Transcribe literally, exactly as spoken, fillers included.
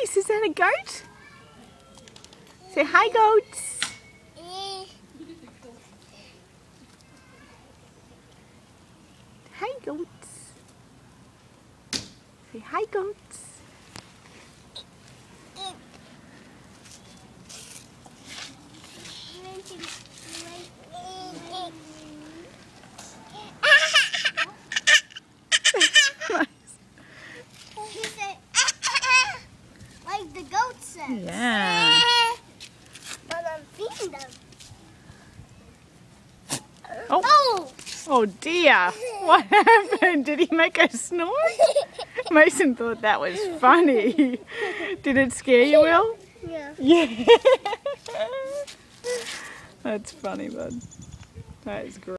Mase, is that a goat? Say hi, goats. Hi, goats. Say hi, goats. Like the goat says. Yeah. But I'm feeding them. Oh. Oh! Oh dear. What happened? Did he make a snort? Mason thought that was funny. Did it scare you, Will? Yeah. Yeah. That's funny, bud. That is great.